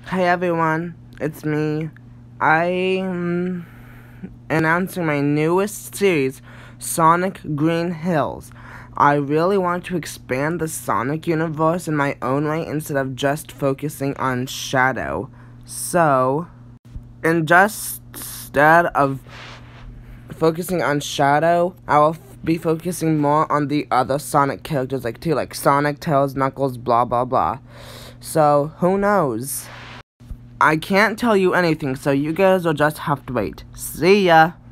Hey everyone, it's me. I'm announcing my newest series, Sonic Green Hills. I really want to expand the Sonic universe in my own way instead of just focusing on Shadow. So, instead of focusing on Shadow, I will be focusing more on the other Sonic characters like Sonic, Tails, Knuckles, blah blah blah. So, who knows? I can't tell you anything, so you guys will just have to wait. See ya!